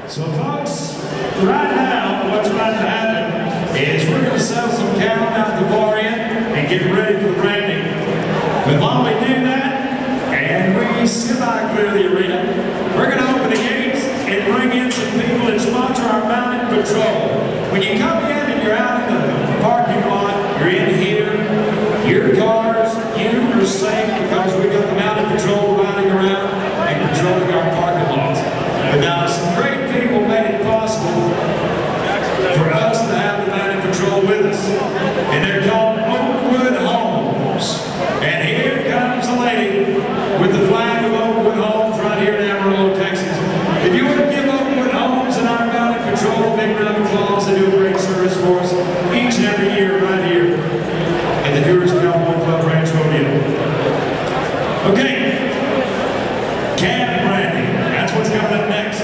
So folks, right now, what's about to happen is we're going to sell some cattle out the far end and get ready for branding. But while we do that, and we semi-clear the arena, we're going to open the gates and bring in some people and sponsor our mounted patrol. When you come in and you're out in the parking lot, you're in here, your cars, you are safe because we got the mounted patrol riding around and patrolling our parking lots. But now some great people made it possible for us to have the mounted patrol with us. And they're called Oakwood Homes. And here comes a lady with the flag of Oakwood Homes right here in Amarillo, Texas. If you would give Oakwood Homes and our mounted patrol a big round of applause, they do a great service for us each and every year right here at the Coors Cowboy Club Ranch Rodeo. Okay, calf branding, that's what's coming up next.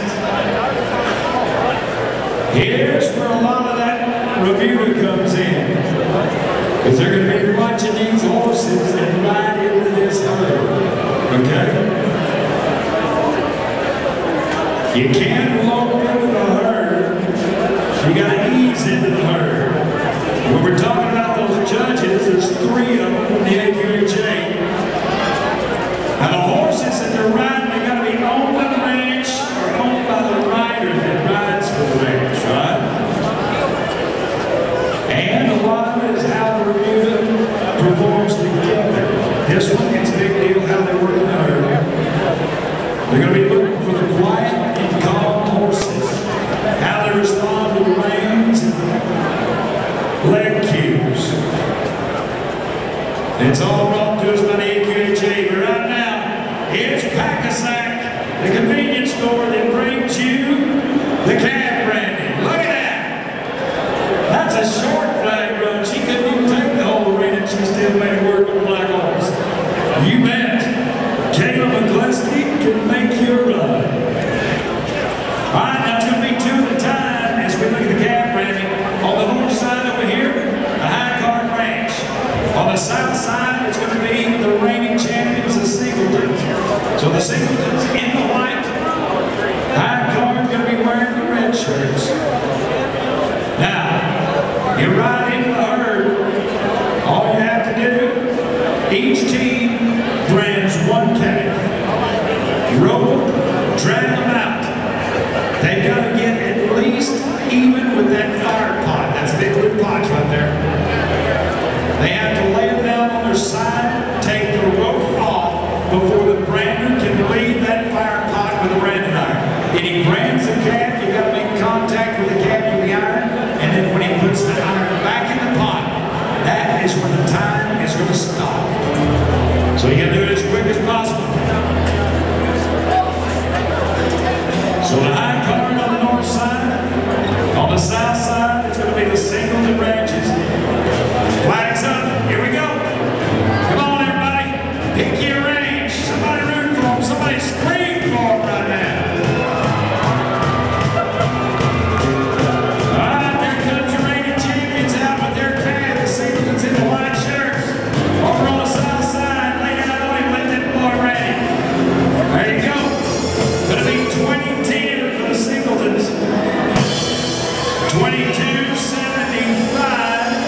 Here's where a lot of that Rodeo comes in, because they're going to be watching these horses and ride into this herd, okay? You can't lope into the herd, you got to ease into the herd. When we're talking about those judges, there's 3 of them in the AQHA. Now the horses that they're riding, they got to be owned by the ranch or owned by the rider that rides for the ranch, right? And a lot of it is how the Rodeo performs together. This one, it's a big deal how they work in the herd. They're going to be looking for the quiet and calm horses, how they respond to the reins and leg cues. And it's all brought to us by the AQHA. But right now, here's Pack-A-Sack, the convenience store that brings you the calf branding. Look at that! That's a short flag run. She couldn't even take the whole arena and she still made it work with the black horse. You bet. Caleb McCluskey can make you a run. Alright, now it's going to be 2 at a time as we look at the calf branding. On the north side over here, the High Card Ranch. On the south side, it's going to be the reigning champions, the Singletons. So the Singletons in the white. High Card's going to be wearing the red shirts. Now, you ride into the herd. All you have to do, each team brands 1 calf. Rope them, drag them out. They've got to get at least even with that fire pot. That's big blue pots right there. They have to lay them down on their side, take the rope off before the brander can leave that fire pot with a branding iron. And he brands the calf, you got to make contact with the calf with the iron, and then when he puts the iron back in the pot, that is when the time is going to stop. So you got to do it as quick as possible. So the High Card on the north side, on the south side, it's going to be the Singleton ranches. Flags up, here we go. Come on everybody, pick your range. Somebody root for them, somebody scream for them right now. Alright, there comes your reigning champions out with their calf, the Singletons in the white shirts. Over on the south side, lay down on him, let that boy ready. There you go. Gonna be 2010 for the Singletons. 2275.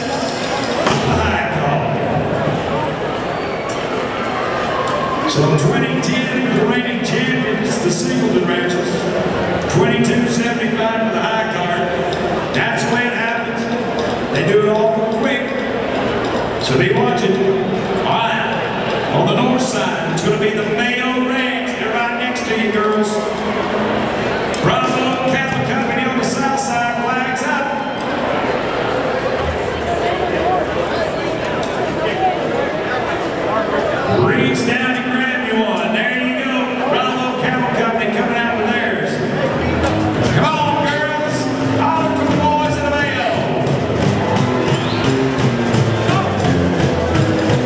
So 2010 for the reigning champions, the Singleton ranches. 2275 for the High Card. That's the way it happens. They do it all quick. So be watching. Alright. On the north side, it's going to be the Mayo Ranch. They're right next to you, girls. Bravo Cattle Company on the south side, flags up. Reach down and grab you one. There you go. Bravo Cattle Company coming out with theirs. Come on, girls. All for the boys in the Mayo.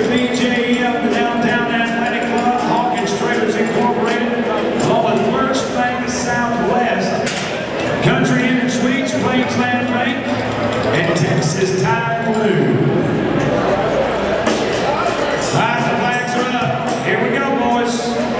BJE up in downtown Athletic Club, Hawkins Trailers Incorporated, all the First Bank Southwest, Country Inn Suites, Plainsland Bank, and Texas Tire Blue. Flags are up. Here we go, boys.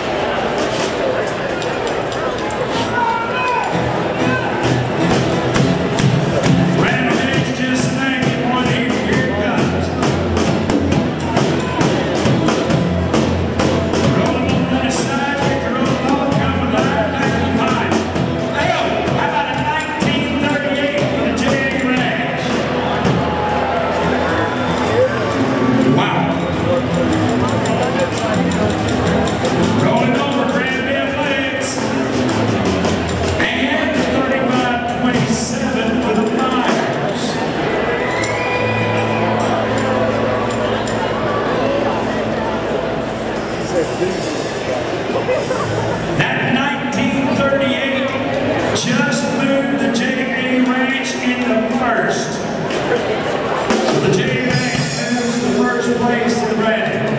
That 1938 just moved the J.A. Ranch into first. So the J.A. Ranch moves to first place in Rodeo.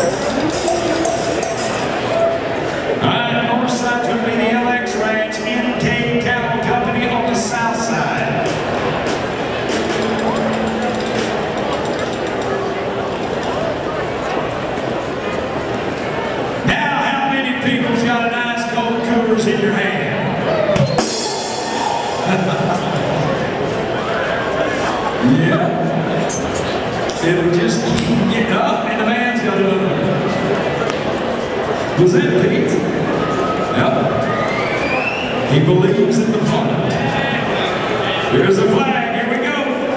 On the north side is going to be the LX Ranch, NK Cattle Company on the south side. People's got an ice cold Coors in your hand. Yeah. It'll just keep getting up, and the man's got another one. Was that Pete? Yep. He believes in the fun. There's a flag. Here we go.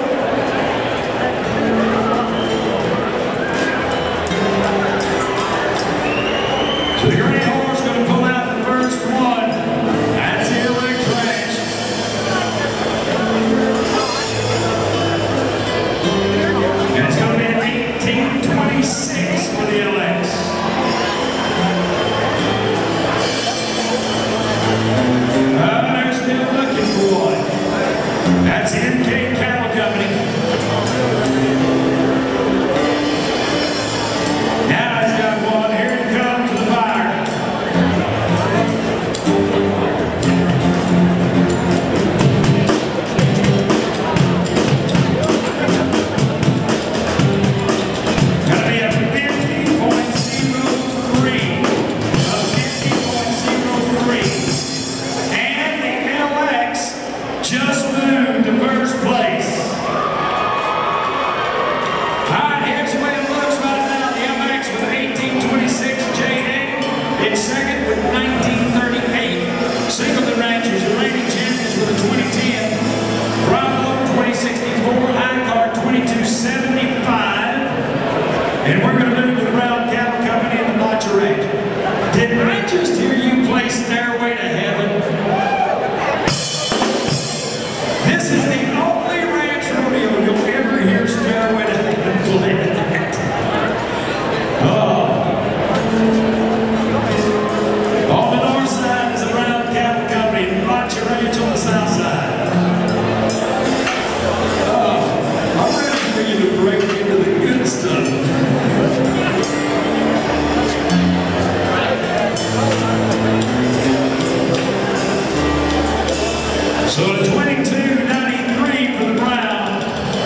So the Grand Horse going to pull out the first one. That's the LX Ranch. And it's going to be an 1826 for the LX. They're still looking for one. That's NK Cattle Company. Now he's got one. Here it comes to the fire. Gonna be a 50.03. A 50.03. And the LX just moved to first place. Alright, here's the way it looks right now. The LX with 1826 J.A. in second with 1938. Singleton Ranchers, the reigning champions with a 2010. Bravo 2064, High Card 2275. And we're going to move to the Brown Cattle Company and the Botcher Ranch. Did I just hear you play Stairway to Heaven? This is the only ranch rodeo you'll ever hear Stairway to Heaven played. Oh. On the north side is the Brown Cattle Company and Botcher Ranch on the south side. Oh, I'm ready for you to break into the good stuff. So a 22.93 for the Brown.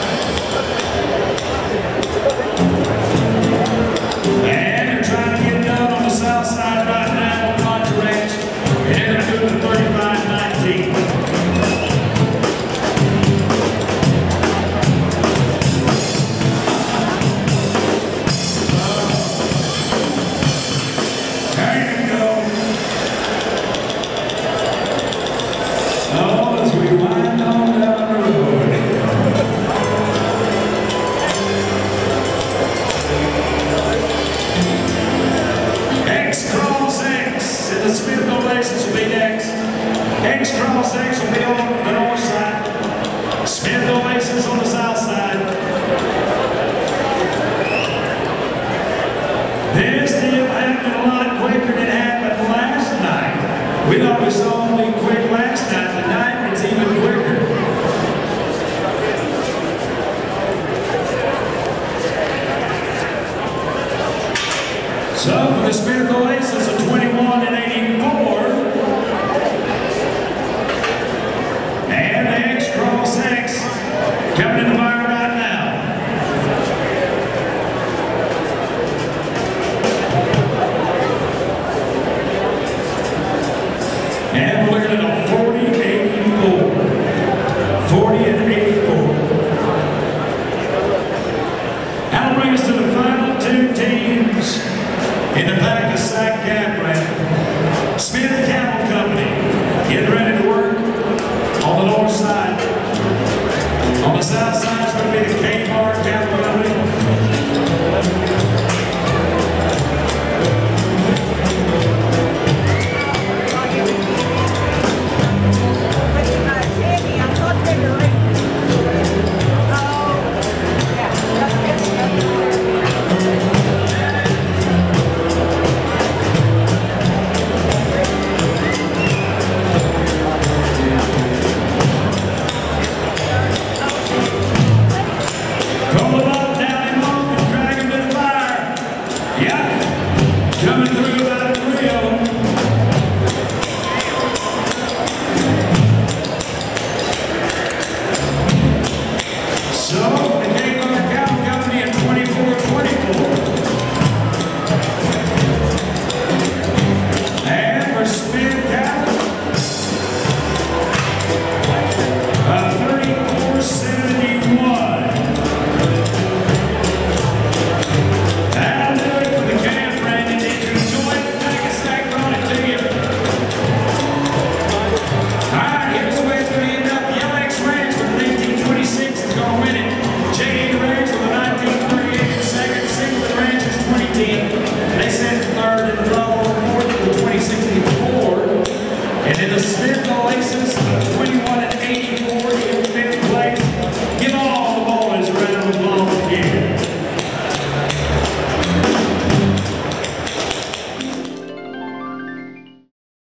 And they're trying to get it done on the south side right now on Botcher Ranch. And they're doing the 35.19. There you go. Oh, as we wind on down the road. X Cross X, and the Smith Oasis will be next. X Cross X will be on the north side. Smith Oasis on the south side. This deal happened a lot quicker than it happened last night. We thought we saw them be quick last night. Tonight it's even quicker. So for the Spiritual Aces of 21 and 84, and the X-Cross X coming in the fire right now. And we're looking at a 40-84. 40 and 84. That'll bring us to the final two teams in the back of Sack Catherine. Smith Cattle Company getting ready to work on the north side. On the south side is going to be the K-Bar Cattle Company. Yeah.